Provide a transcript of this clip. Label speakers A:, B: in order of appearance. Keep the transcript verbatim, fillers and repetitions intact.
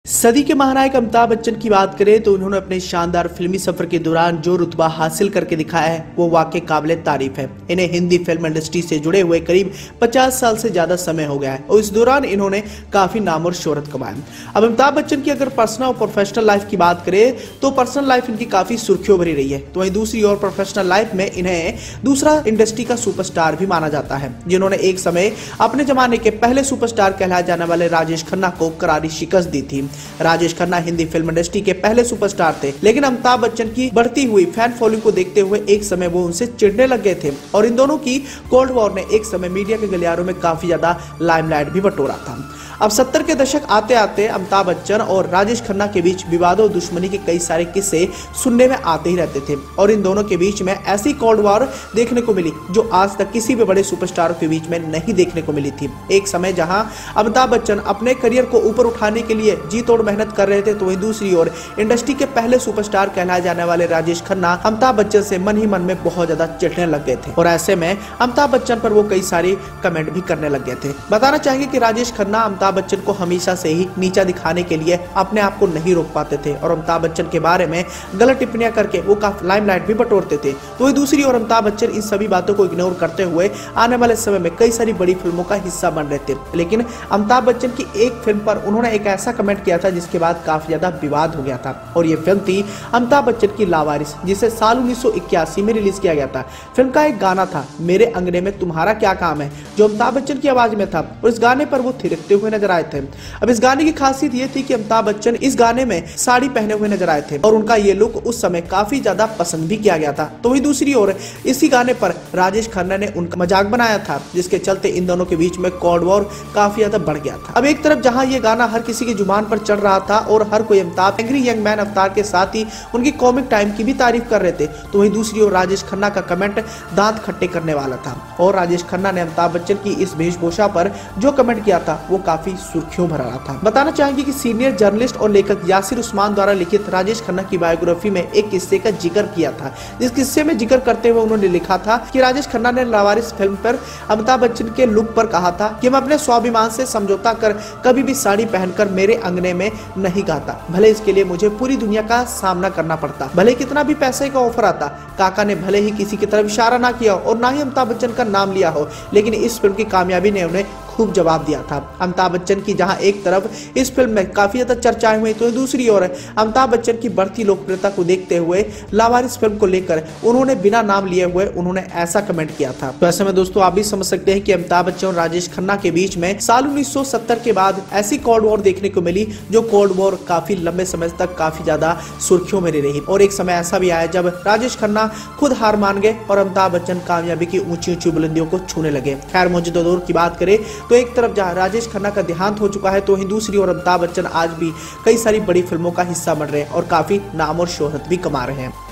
A: सदी के महानायक अमिताभ बच्चन की बात करें तो उन्होंने अपने शानदार फिल्मी सफर के दौरान जो रुतबा हासिल करके दिखाया है वो वाकई काबिले तारीफ है। इन्हें हिंदी फिल्म इंडस्ट्री से जुड़े हुए करीब पचास साल से ज्यादा समय हो गया है और इस दौरान इन्होंने काफी नाम और शोहरत कमाई। अब अमिताभ बच्चन की अगर पर्सनल और प्रोफेशनल लाइफ की बात करें तो पर्सनल लाइफ इनकी काफी सुर्खियों भरी रही है, तो वहीं दूसरी ओर प्रोफेशनल लाइफ में इन्हें दूसरा इंडस्ट्री का सुपरस्टार भी माना जाता है, जिन्होंने एक समय अपने जमाने के पहले सुपरस्टार कहलाए जाने वाले राजेश खन्ना को करारी शिकस्त दी थी। राजेश खन्ना हिंदी फिल्म इंडस्ट्री के पहले सुपरस्टार थे, लेकिन अमिताभ बच्चन की बढ़ती हुई फैन फॉलोइंग को देखते हुए एक समय वो उनसे चिढ़ने लग गए थे और इन दोनों की कोल्ड वॉर ने एक समय मीडिया के गलियारों में काफी ज्यादा लाइमलाइट भी बटोरा था। अब सत्तर के दशक आते आते अमिताभ बच्चन और राजेश खन्ना के बीच विवाद और दुश्मनी के कई सारे किस्से सुनने में आते ही रहते थे और इन दोनों के बीच में ऐसी कोल्ड वॉर देखने को मिली जो आज तक किसी भी बड़े सुपरस्टार के बीच में नहीं देखने को मिली थी। एक समय जहां अमिताभ बच्चन अपने करियर को ऊपर उठाने के लिए जी तोड़ मेहनत कर रहे थे, तो वहीं दूसरी ओर इंडस्ट्री के पहले सुपरस्टार कहलाए जाने वाले राजेश खन्ना अमिताभ बच्चन से मन ही मन में बहुत ज्यादा चिढ़ने लग गए थे और ऐसे में अमिताभ बच्चन पर वो कई सारी कमेंट भी करने लग गए थे। बताना चाहेंगे कि राजेश खन्ना अमिताभ बच्चन को हमेशा से ही नीचा दिखाने के लिए अपने आप को नहीं रोक पाते थे और अमिताभ बच्चन के बारे में गलत टिप्पणियां करके वो काफी लाइमलाइट भी बटोरते थे। तो वही दूसरी ओर अमिताभ बच्चन इन सभी बातों को इग्नोर करते हुए आने वाले समय में कई सारी बड़ी फिल्मों का हिस्सा बन रहे थे, लेकिन अमिताभ बच्चन की एक फिल्म पर उन्होंने एक ऐसा कमेंट किया था जिसके बाद काफी ज्यादा विवाद हो गया था और ये फिल्म थी अमिताभ बच्चन की लावारिस, जिसे साल उन्नीस सौ इक्यासी में रिलीज किया गया था। फिल्म का एक गाना था मेरे अंगने में तुम्हारा क्या काम है, जो अमिताभ बच्चन की आवाज में था और इस गाने पर वो थिरकते हुए नजर आए थे। अब इस गाने की खासियत ये थी कि अमिताभ बच्चन इस गाने में साड़ी पहने हुए नजर आए थे और उनका ये लुक उस समय काफी ज्यादा पसंद भी किया गया था। तो वही दूसरी ओर इसी गाने पर राजेश खन्ना ने उनका मजाक बनाया था, जिसके चलते इन दोनों के बीच में कोल्ड वॉर काफी ज्यादा बढ़ गया था। अब एक तरफ जहां ये गाना हर किसी की जुबान पर चढ़ रहा था और हर कोई अमिताभ एंग्री यंग मैन अवतार के साथ ही उनकी कॉमिक टाइम की भी तारीफ कर रहे थे, तो वही दूसरी ओर राजेश खन्ना का कमेंट दांत खट्टे करने वाला था और राजेश खन्ना ने अमिताभ बच्चन की इस वेशभूषा पर जो कमेंट किया था वो काफी सुर्खियों भरा था। बताना चाहेंगे कि सीनियर जर्नलिस्ट और लेखक यासिर उस्मान द्वारा लिखित राजेश खन्ना की बायोग्राफी में एक किस्से का जिक्र किया था, जिस किस्से में जिक्र करते हुए उन्होंने लिखा था कि राजेश खन्ना ने लावारिस फिल्म पर अमिताभ बच्चन के लुक पर कहा था कि मैं अपने स्वाभिमान से समझौता कर कभी भी साड़ी पहनकर मेरे अंगने में नहीं गाता, भले इसके लिए मुझे पूरी दुनिया का सामना करना पड़ता, भले कितना भी पैसे का ऑफर आता। काका ने भले ही किसी की तरफ इशारा ना किया और ना ही अमिताभ बच्चन का नाम लिया हो, लेकिन इस फिल्म की कामयाबी ने उन्हें खूब जवाब दिया था। अमिताभ बच्चन की जहां एक तरफ इस फिल्म में काफी ज्यादा चर्चाएं हुई, तो दूसरी ओर अमिताभ बच्चन की बढ़ती लोकप्रियता को देखते हुए लावारिस फिल्म को लेकर उन्होंने बिना नाम लिए हुए उन्होंने ऐसा कमेंट किया था। तो ऐसे में दोस्तों आप भी समझ सकते हैं कि अमिताभ बच्चन और राजेश खन्ना के बीच में साल उन्नीस सौ सत्तर के बाद ऐसी कोल्ड वॉर देखने को मिली जो कोल्ड वॉर काफी लंबे समय तक काफी ज्यादा सुर्खियों में रही और एक समय ऐसा भी आया जब राजेश खन्ना खुद हार मान गए और अमिताभ बच्चन कामयाबी की ऊंची ऊंची बुलंदियों को छूने लगे। खैर मौजूदा दौर की बात करें तो एक तरफ जहां राजेश खन्ना का देहांत हो चुका है, तो वहीं दूसरी ओर अमिताभ बच्चन आज भी कई सारी बड़ी फिल्मों का हिस्सा बन रहे हैं और काफी नाम और शोहरत भी कमा रहे हैं।